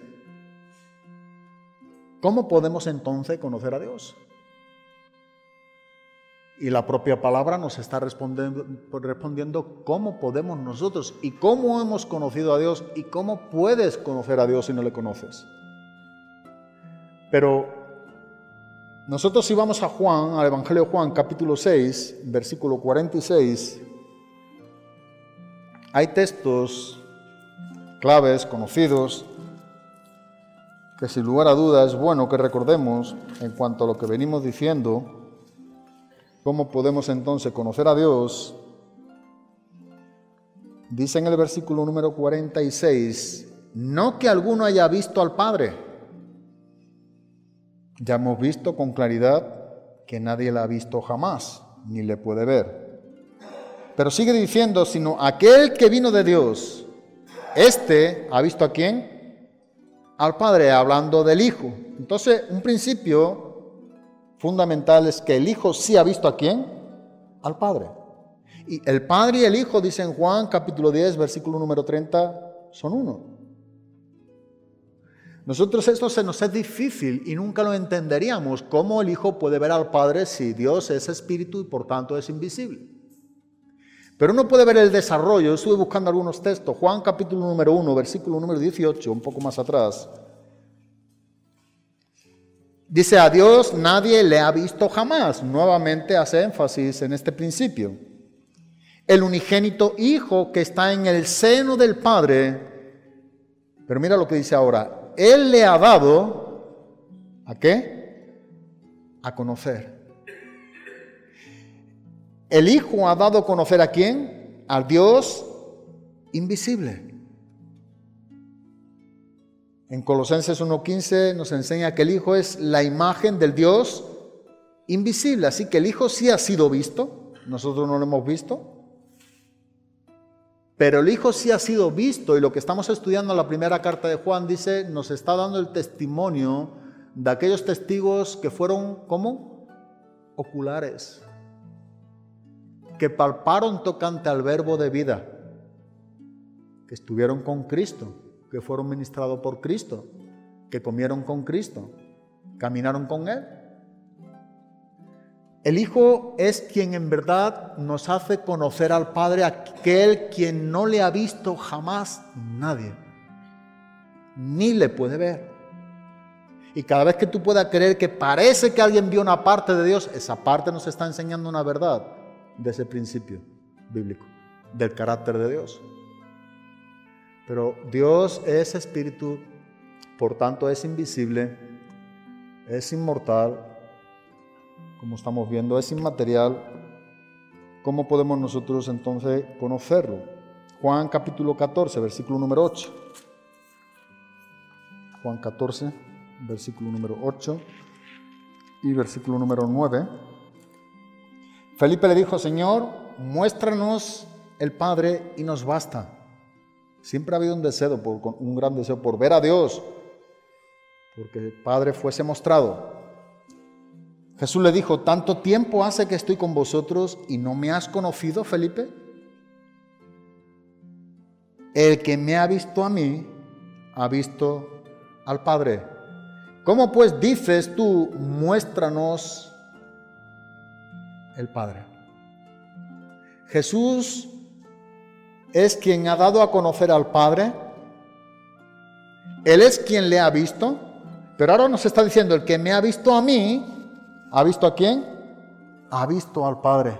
¿cómo podemos entonces conocer a Dios? Y la propia palabra nos está respondiendo cómo podemos nosotros y cómo hemos conocido a Dios y cómo puedes conocer a Dios si no le conoces. Pero nosotros, si vamos a Juan, al Evangelio de Juan, capítulo 6, versículo 46, hay textos claves, conocidos, que sin lugar a dudas es bueno que recordemos en cuanto a lo que venimos diciendo. ¿Cómo podemos entonces conocer a Dios? Dice en el versículo número 46, no que alguno haya visto al Padre. Ya hemos visto con claridad que nadie le ha visto jamás, ni le puede ver. Pero sigue diciendo, sino aquel que vino de Dios. Este ha visto ¿a quién? Al Padre, hablando del Hijo. Entonces, un principio fundamental es que el Hijo sí ha visto ¿a quién? Al Padre. Y el Padre y el Hijo, dice en Juan capítulo 10, versículo número 30, son uno. Nosotros esto se nos es difícil y nunca lo entenderíamos. ¿Cómo el Hijo puede ver al Padre si Dios es espíritu y por tanto es invisible? Pero uno puede ver el desarrollo. Yo estuve buscando algunos textos. Juan capítulo número 1, versículo número 18, un poco más atrás. Dice, a Dios nadie le ha visto jamás. Nuevamente hace énfasis en este principio. El unigénito Hijo que está en el seno del Padre. Pero mira lo que dice ahora. Él le ha dado, ¿a qué? A conocer. El Hijo ha dado a conocer ¿a quién? Al Dios invisible. En Colosenses 1:15 nos enseña que el Hijo es la imagen del Dios invisible. Así que el Hijo sí ha sido visto. Nosotros no lo hemos visto. Pero el Hijo sí ha sido visto. Y lo que estamos estudiando en la primera carta de Juan dice, nos está dando el testimonio de aquellos testigos que fueron, ¿cómo? Oculares. Que palparon tocante al verbo de vida. Que estuvieron con Cristo. Que fueron ministrados por Cristo, que comieron con Cristo, caminaron con Él. El Hijo es quien en verdad nos hace conocer al Padre, aquel quien no le ha visto jamás nadie, ni le puede ver. Y cada vez que tú puedas creer que parece que alguien vio una parte de Dios, esa parte nos está enseñando una verdad de ese principio bíblico, del carácter de Dios. Pero Dios es espíritu, por tanto es invisible, es inmortal, como estamos viendo, es inmaterial. ¿Cómo podemos nosotros entonces conocerlo? Juan capítulo 14, versículo número 8. Juan 14, versículo número 8 y versículo número 9. Felipe le dijo, Señor, muéstranos el Padre y nos basta. Siempre ha habido un gran deseo por ver a Dios, porque el Padre fuese mostrado. Jesús le dijo, ¿tanto tiempo hace que estoy con vosotros y no me has conocido, Felipe? El que me ha visto a mí, ha visto al Padre. ¿Cómo pues dices tú, muéstranos el Padre? Jesús es quien ha dado a conocer al Padre. Él es quien le ha visto. Pero ahora nos está diciendo, el que me ha visto a mí, ¿ha visto a quién? Ha visto al Padre.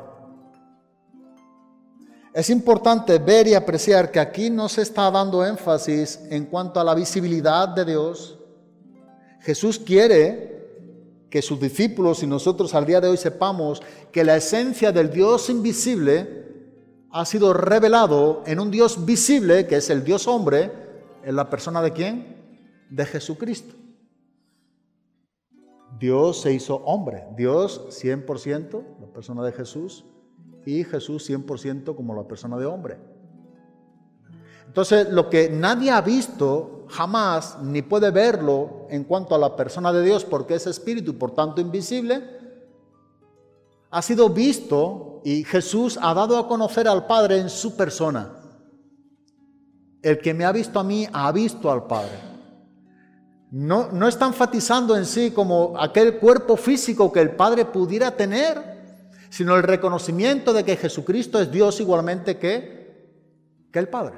Es importante ver y apreciar que aquí no se está dando énfasis en cuanto a la visibilidad de Dios. Jesús quiere que sus discípulos y nosotros al día de hoy sepamos que la esencia del Dios invisible ha sido revelado en un Dios visible, que es el Dios hombre, en la persona ¿de quién? De Jesucristo. Dios se hizo hombre, Dios 100%, la persona de Jesús, y Jesús 100% como la persona de hombre. Entonces, lo que nadie ha visto jamás, ni puede verlo en cuanto a la persona de Dios, porque es espíritu y por tanto invisible, ha sido visto y Jesús ha dado a conocer al Padre en su persona. El que me ha visto a mí, ha visto al Padre. No está enfatizando en sí como aquel cuerpo físico que el Padre pudiera tener, sino el reconocimiento de que Jesucristo es Dios igualmente que el Padre.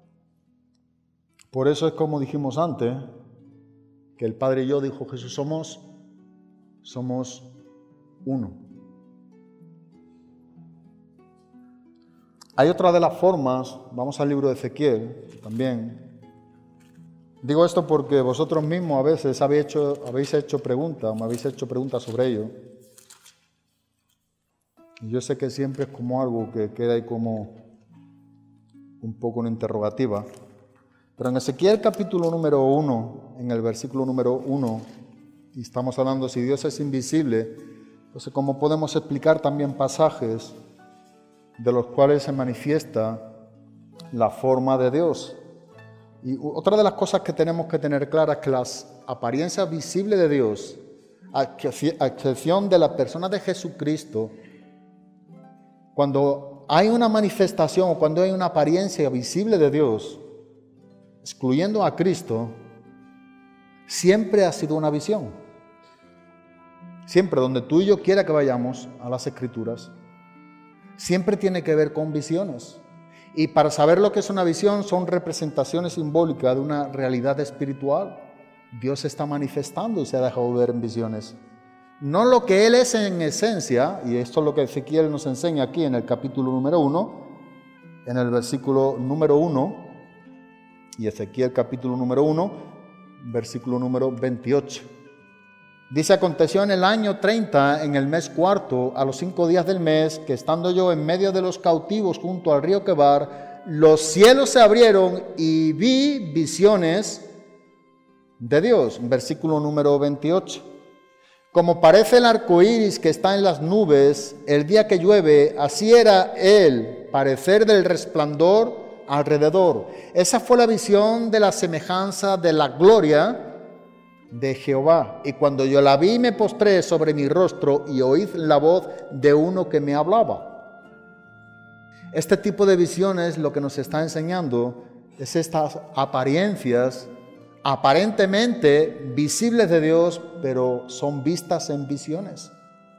Por eso es como dijimos antes, que el Padre y yo, dijo Jesús, somos uno. Hay otra de las formas, vamos al libro de Ezequiel también. Digo esto porque vosotros mismos a veces habéis hecho preguntas, me habéis hecho preguntas sobre ello. Y yo sé que siempre es como algo que queda ahí como un poco una interrogativa. Pero en Ezequiel capítulo número 1, en el versículo número 1, y estamos hablando si Dios es invisible, entonces ¿cómo podemos explicar también pasajes de los cuales se manifiesta la forma de Dios? Y otra de las cosas que tenemos que tener claras es que las apariencias visibles de Dios, a excepción de la persona de Jesucristo, cuando hay una manifestación o cuando hay una apariencia visible de Dios, excluyendo a Cristo, siempre ha sido una visión. Siempre, donde tú y yo quiera que vayamos a las Escrituras, siempre tiene que ver con visiones. Y para saber lo que es una visión, son representaciones simbólicas de una realidad espiritual. Dios se está manifestando y se ha dejado ver en visiones. No lo que Él es en esencia, y esto es lo que Ezequiel nos enseña aquí en el capítulo número 1, en el versículo número 1, y Ezequiel capítulo número 1, versículo número 28. Dice, aconteció en el año 30, en el mes cuarto, a los 5 días del mes, que estando yo en medio de los cautivos junto al río Quebar, los cielos se abrieron y vi visiones de Dios. Versículo número 28. Como parece el arco iris que está en las nubes el día que llueve, así era el parecer del resplandor alrededor. Esa fue la visión de la semejanza de la gloria de Jehová. Y cuando yo la vi, me postré sobre mi rostro y oí la voz de uno que me hablaba. Este tipo de visiones lo que nos está enseñando es estas apariencias aparentemente visibles de Dios, pero son vistas en visiones.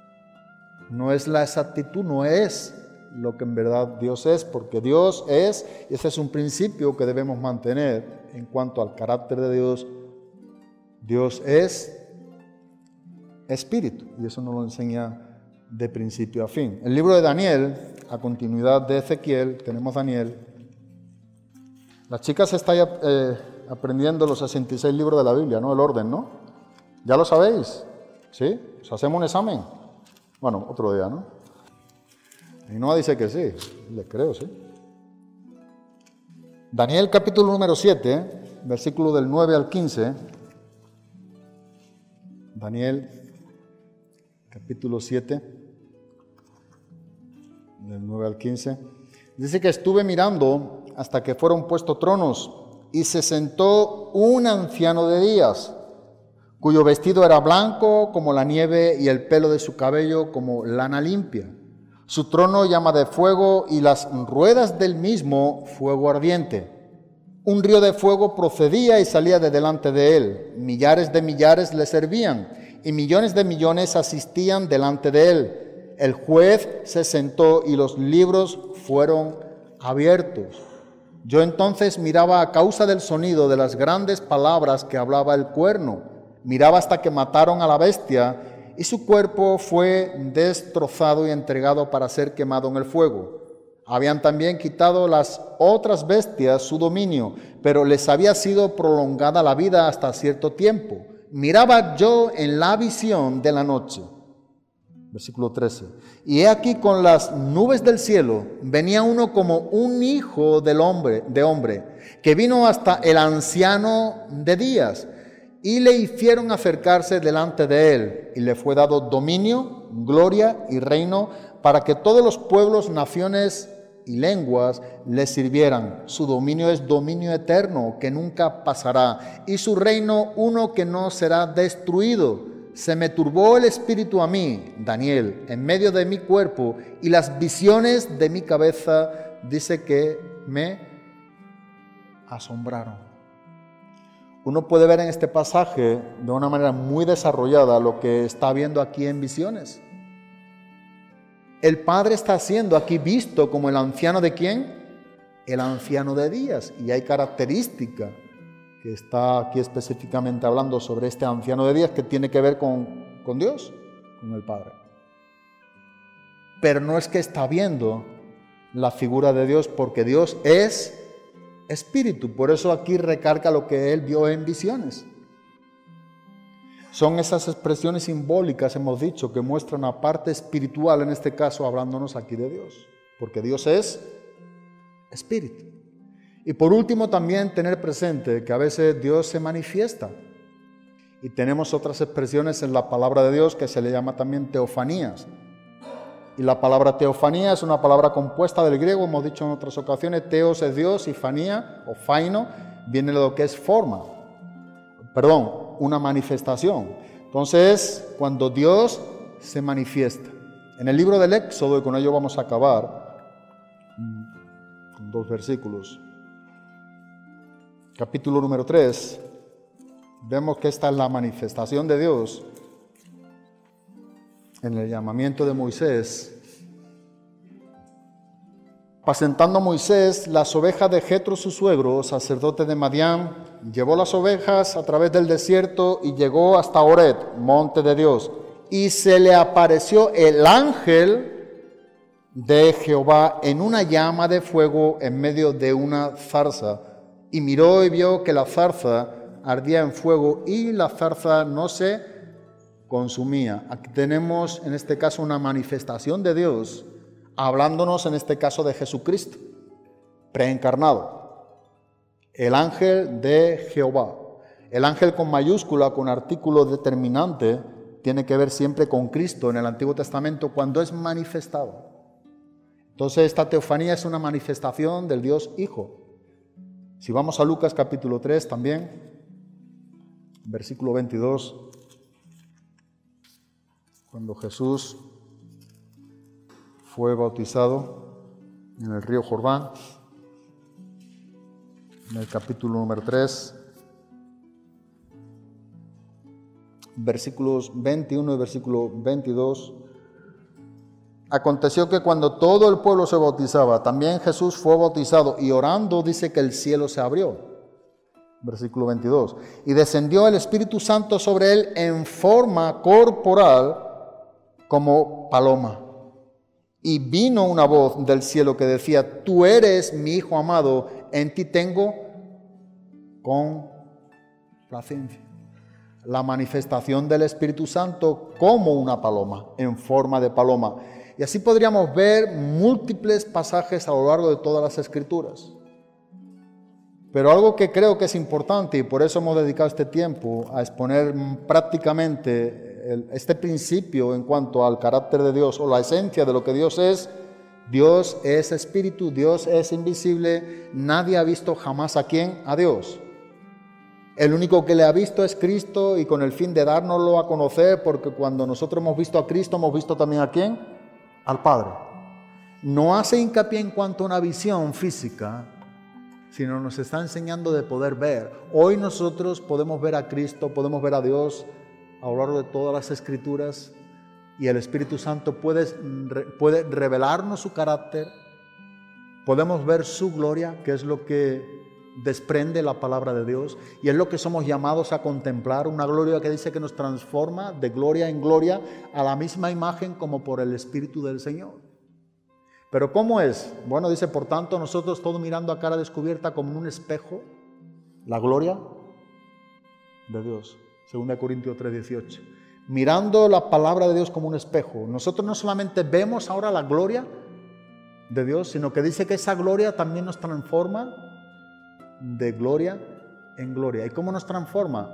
No es la exactitud, no es lo que en verdad Dios es, porque Dios es, y ese es un principio que debemos mantener en cuanto al carácter de Dios. Dios es espíritu, y eso nos lo enseña de principio a fin. El libro de Daniel, a continuidad de Ezequiel, tenemos Daniel. Las chicas están aprendiendo los 66 libros de la Biblia, ¿no? El orden, ¿no? ¿Ya lo sabéis? ¿Sí? ¿Os hacemos un examen? Bueno, otro día, ¿no? Y Noa dice que sí, le creo, sí. Daniel capítulo número 7, versículo del 9 al 15. Daniel capítulo 7, del 9 al 15. Dice que estuve mirando hasta que fueron puestos tronos y se sentó un anciano de días, cuyo vestido era blanco como la nieve y el pelo de su cabello como lana limpia. Su trono llama de fuego y las ruedas del mismo fuego ardiente. Un río de fuego procedía y salía de delante de él. Millares de millares le servían y millones de millones asistían delante de él. El juez se sentó y los libros fueron abiertos. Yo entonces miraba a causa del sonido de las grandes palabras que hablaba el cuerno. Miraba hasta que mataron a la bestia y su cuerpo fue destrozado y entregado para ser quemado en el fuego. Habían también quitado las otras bestias su dominio, pero les había sido prolongada la vida hasta cierto tiempo. Miraba yo en la visión de la noche. Versículo 13. Y he aquí con las nubes del cielo venía uno como un hijo de hombre, que vino hasta el anciano de días, y le hicieron acercarse delante de él, y le fue dado dominio, gloria y reino, para que todos los pueblos, naciones y lenguas le sirvieran. Su dominio es dominio eterno, que nunca pasará, y su reino uno que no será destruido. Se me turbó el espíritu a mí, Daniel, en medio de mi cuerpo, y las visiones de mi cabeza, dice que me asombraron. Uno puede ver en este pasaje de una manera muy desarrollada lo que está viendo aquí en visiones. El Padre está siendo aquí visto como el anciano ¿de quién? El anciano de días. Y hay característica que está aquí específicamente hablando sobre este anciano de días que tiene que ver con Dios, con el Padre. Pero no es que está viendo la figura de Dios, porque Dios es espíritu. Por eso aquí recarga lo que él vio en visiones. Son esas expresiones simbólicas, hemos dicho, que muestran una parte espiritual, en este caso hablándonos aquí de Dios, porque Dios es espíritu. Y por último también tener presente que a veces Dios se manifiesta y tenemos otras expresiones en la palabra de Dios que se le llama también teofanías. Y la palabra teofanía es una palabra compuesta del griego, hemos dicho en otras ocasiones, teos es Dios y fanía o faino viene de lo que es forma, una manifestación. Entonces, cuando Dios se manifiesta. En el libro del Éxodo, y con ello vamos a acabar, con 2 versículos, capítulo número 3, vemos que esta es la manifestación de Dios en el llamamiento de Moisés. Apacentando Moisés las ovejas de Jetro su suegro, sacerdote de Madián, llevó las ovejas a través del desierto y llegó hasta Horeb, monte de Dios, y se le apareció el ángel de Jehová en una llama de fuego en medio de una zarza, y miró y vio que la zarza ardía en fuego y la zarza no se consumía. Aquí tenemos en este caso una manifestación de Dios, hablándonos en este caso de Jesucristo, preencarnado. El ángel de Jehová. El ángel con mayúscula, con artículo determinante, tiene que ver siempre con Cristo en el Antiguo Testamento cuando es manifestado. Entonces esta teofanía es una manifestación del Dios Hijo. Si vamos a Lucas capítulo 3 también, versículo 22, cuando Jesús fue bautizado en el río Jordán, en el capítulo número 3, versículos 21 y versículo 22. Aconteció que cuando todo el pueblo se bautizaba, también Jesús fue bautizado, y orando dice que el cielo se abrió. Versículo 22. Y descendió el Espíritu Santo sobre él en forma corporal como paloma. Y vino una voz del cielo que decía: tú eres mi Hijo amado, en ti tengo complacencia. La manifestación del Espíritu Santo como una paloma, en forma de paloma. Y así podríamos ver múltiples pasajes a lo largo de todas las Escrituras. Pero algo que creo que es importante, y por eso hemos dedicado este tiempo a exponer prácticamente este principio en cuanto al carácter de Dios o la esencia de lo que Dios es espíritu, Dios es invisible, nadie ha visto jamás ¿a quién? A Dios. El único que le ha visto es Cristo, y con el fin de dárnoslo a conocer, porque cuando nosotros hemos visto a Cristo, hemos visto también ¿a quién? Al Padre. No hace hincapié en cuanto a una visión física, sino nos está enseñando de poder ver. Hoy nosotros podemos ver a Cristo, podemos ver a Dios a lo largo de todas las Escrituras, y el Espíritu Santo puede revelarnos su carácter, podemos ver su gloria, que es lo que desprende la palabra de Dios, y es lo que somos llamados a contemplar, una gloria que dice que nos transforma de gloria en gloria a la misma imagen como por el Espíritu del Señor. Pero ¿cómo es? Bueno, dice, por tanto, nosotros todos mirando a cara descubierta como en un espejo, la gloria de Dios. 2 Corintios 3:18. Mirando la palabra de Dios como un espejo. Nosotros no solamente vemos ahora la gloria de Dios, sino que dice que esa gloria también nos transforma de gloria en gloria. ¿Y cómo nos transforma?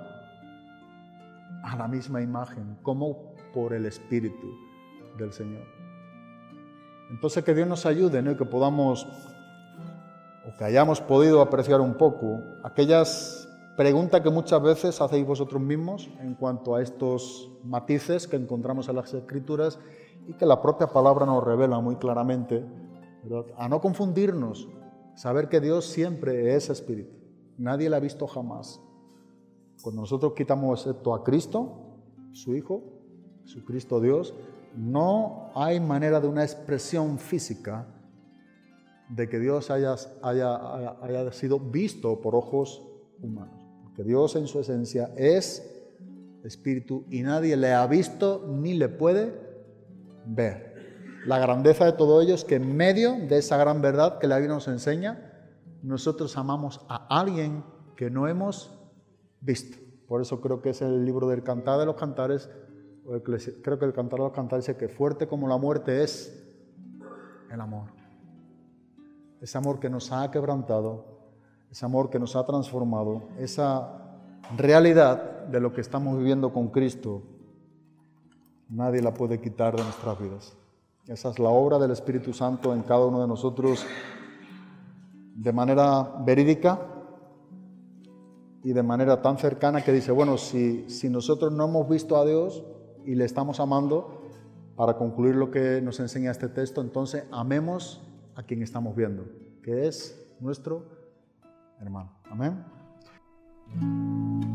A la misma imagen, como por el Espíritu del Señor. Entonces que Dios nos ayude, ¿no? Y que podamos, o que hayamos podido apreciar un poco aquellas preguntas que muchas veces hacéis vosotros mismos en cuanto a estos matices que encontramos en las Escrituras y que la propia palabra nos revela muy claramente, ¿verdad? A no confundirnos, saber que Dios siempre es Espíritu, nadie la ha visto jamás. Cuando nosotros quitamos excepto a Cristo, su Hijo, Jesucristo Dios, no hay manera de una expresión física de que Dios haya sido visto por ojos humanos. Porque Dios en su esencia es espíritu y nadie le ha visto ni le puede ver. La grandeza de todo ello es que en medio de esa gran verdad que la Biblia nos enseña, nosotros amamos a alguien que no hemos visto. Por eso creo que es el libro del Cantar de los Cantares, creo que el Cantar de los Cantares dice que fuerte como la muerte es el amor. Ese amor que nos ha quebrantado, ese amor que nos ha transformado, esa realidad de lo que estamos viviendo con Cristo, nadie la puede quitar de nuestras vidas. Esa es la obra del Espíritu Santo en cada uno de nosotros de manera verídica y de manera tan cercana que dice, bueno, si nosotros no hemos visto a Dios y le estamos amando, para concluir lo que nos enseña este texto, entonces amemos a quien estamos viendo, que es nuestro hermano. Amén.